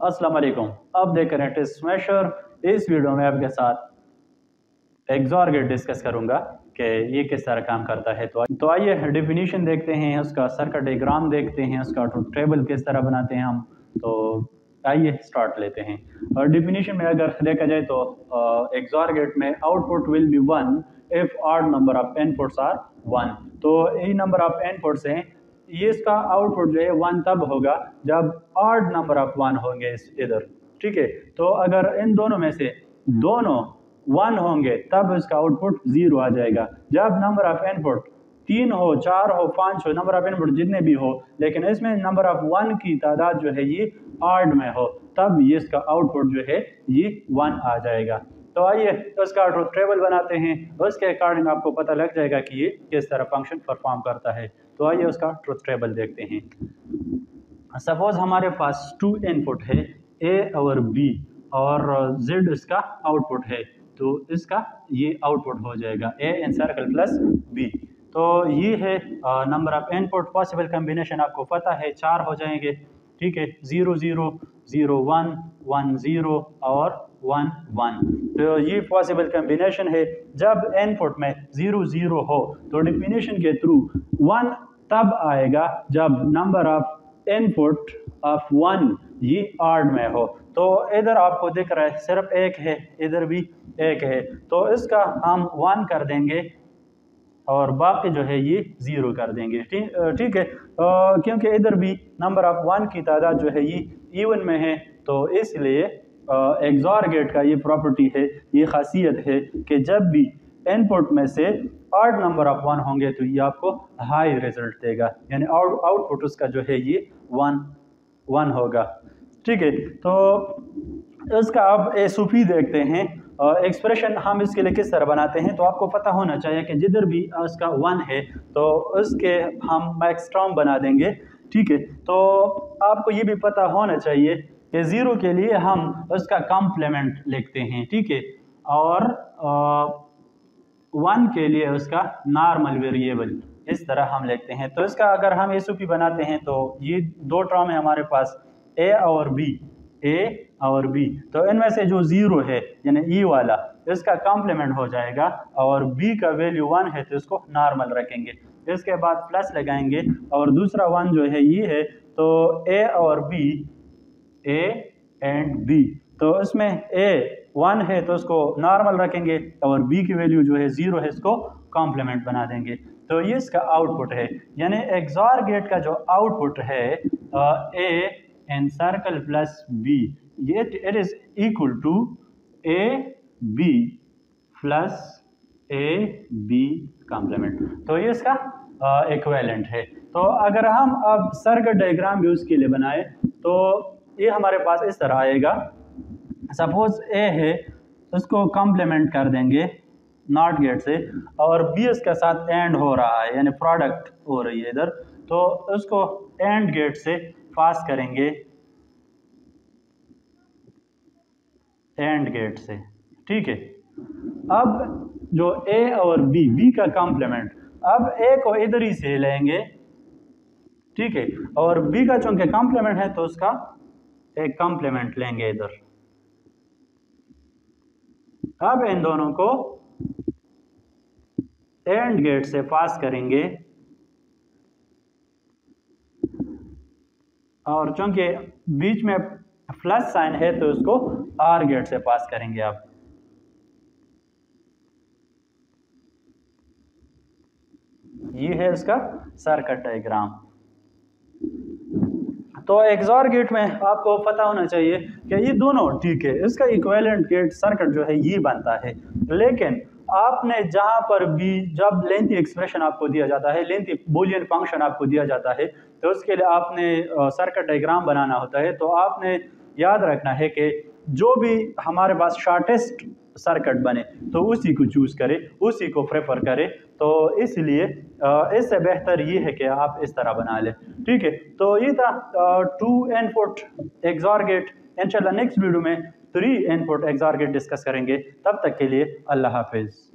अस्सलाम वालेकुम। अब देख रहे हैं टेस्ट स्मैशर। इस वीडियो में आपके साथ एक्सॉर गेट डिस्कस करूंगा कि ये किस तरह काम करता है। तो आइए डेफिनेशन देखते हैं, उसका सर्किट डायग्राम देखते हैं, उसका ट्रुथ टेबल किस तरह बनाते हैं हम। तो आइए स्टार्ट लेते हैं। और डेफिनेशन में अगर देखा जाए तो एक्सॉर गेट में output will be 1 if odd number of inputs are 1। तो ये नंबर ऑफ इनपुट्स हैं, ये इसका आउटपुट जो है 1 तब होगा जब ऑड नंबर ऑफ 1 होंगे इधर। ठीक है, तो अगर इन दोनों में से दोनों 1 होंगे तब इसका आउटपुट 0 आ जाएगा। जब नंबर ऑफ इनपुट 3 हो, 4 हो, 5 हो, नंबर ऑफ इनपुट जितने भी हो, लेकिन इसमें नंबर ऑफ 1 की तादाद जो है ये ऑड में हो, तब ये इसका आउटपुट जो है ये 1 आ जाएगा। तो आइए उसका ट्रुथ टेबल बनाते हैं, उसके अकॉर्डिंग आपको पता लग जाएगा कि ये किस तरह फंक्शन परफॉर्म करता है। तो आइए उसका ट्रुथ टेबल देखते हैं। सपोज हमारे पास 2 इनपुट है, ए और बी, और जेड इसका आउटपुट है। तो इसका ये आउटपुट हो जाएगा A in circle plus B. तो ये है number of input. Possible combination आपको पता है 4 हो जाएंगे। ठीक है, 0 0 0 1 1 0 और 1 1। तो ये पॉसिबल कम्बिनेशन है। जब इनपुट में 0 0 हो तो डेफिनेशन के थ्रू 1 तब आएगा जब नंबर ऑफ इनपुट ऑफ 1 ये ऑड में हो। तो इधर आपको दिख रहा है सिर्फ एक है, इधर भी एक है, तो इसका हम 1 कर देंगे और बाकी जो है ये 0 कर देंगे। ठीक है, क्योंकि इधर भी नंबर ऑफ 1 की तादाद जो है ये इवन में है, तो इसलिए एक्सॉर गेट का ये प्रॉपर्टी है, ये खासियत है कि जब भी इनपुट में से ऑड नंबर ऑफ 1 होंगे तो ये आपको हाई रिजल्ट देगा, यानी आउटपुट उसका जो है ये 1 होगा। ठीक है, तो इसका अब एसओपी देखते हैं। एक्सप्रेशन हम इसके लिए किस तरह बनाते हैं, तो आपको पता होना चाहिए कि जिधर भी उसका 1 है तो उसके हम मैक्स टर्म बना देंगे। ठीक है, तो आपको ये भी पता होना चाहिए कि 0 के लिए हम उसका कॉम्प्लीमेंट लिखते हैं। ठीक है, और 1 के लिए उसका नॉर्मल वेरिएबल इस तरह हम लिखते हैं। तो इसका अगर हम एसओपी बनाते हैं तो ये 2 टर्म है हमारे पास, ए और बी, ए और बी। तो इनमें से जो 0 है यानी ई वाला, इसका कॉम्प्लीमेंट हो जाएगा, और बी का वैल्यू 1 है तो इसको नॉर्मल रखेंगे। इसके बाद प्लस लगाएंगे और दूसरा 1 जो है ये है, तो ए और बी, ए एंड बी, तो इसमें ए 1 है तो इसको नॉर्मल रखेंगे और बी की वैल्यू जो है 0 है, इसको कॉम्प्लीमेंट बना देंगे। तो ये इसका आउटपुट है, यानी एक्सॉर गेट का जो आउटपुट है A in circle plus B, ये it is equal to A B plus A B complement. तो ये इसका इक्विवेलेंट है। तो अगर हम अब सर्किट डायग्राम भी उसके लिए बनाए तो ये हमारे पास इस तरह आएगा। सपोज ए है, उसको कॉम्प्लीमेंट कर देंगे नॉट गेट से, और बी इसके साथ एंड हो रहा है, यानी प्रोडक्ट हो रही है इधर, तो उसको एंड गेट से पास करेंगे, एंड गेट से। ठीक है, अब जो ए और बी का कॉम्प्लीमेंट, अब ए को इधर ही से लेंगे। ठीक है, और बी का चूंकि कॉम्प्लीमेंट है तो उसका एक कॉम्प्लीमेंट लेंगे इधर। अब इन दोनों को एंड गेट से पास करेंगे, और चूंकि बीच में प्लस साइन है तो उसको आर गेट से पास करेंगे। अब ये है इसका सर्किट डायग्राम। तो एक्सॉर गेट में आपको पता होना चाहिए कि ये दोनों ठीक है, इसका इक्विवेलेंट गेट सर्किट जो है ये बनता है। लेकिन आपने जहां पर भी जब लेंथी एक्सप्रेशन आपको दिया जाता है, लेंथी बूलियन फंक्शन आपको दिया जाता है, तो उसके लिए आपने सर्किट डायग्राम बनाना होता है। तो आपने याद रखना है कि जो भी हमारे पास शॉर्टेस्ट सर्किट बने तो उसी को चूज करें, उसी को प्रेफर करें। तो इसलिए इससे बेहतर ये है कि आप इस तरह बना लें। ठीक है, तो ये था 2 इनपुट एक्सॉर गेट। इंशाल्लाह नेक्स्ट वीडियो में 3 इनपुट एक्सॉर गेट डिस्कस करेंगे। तब तक के लिए अल्लाह हाफिज।